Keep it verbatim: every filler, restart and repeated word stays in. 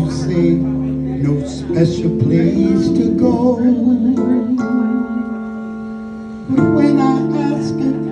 you say no special place to go. When I ask it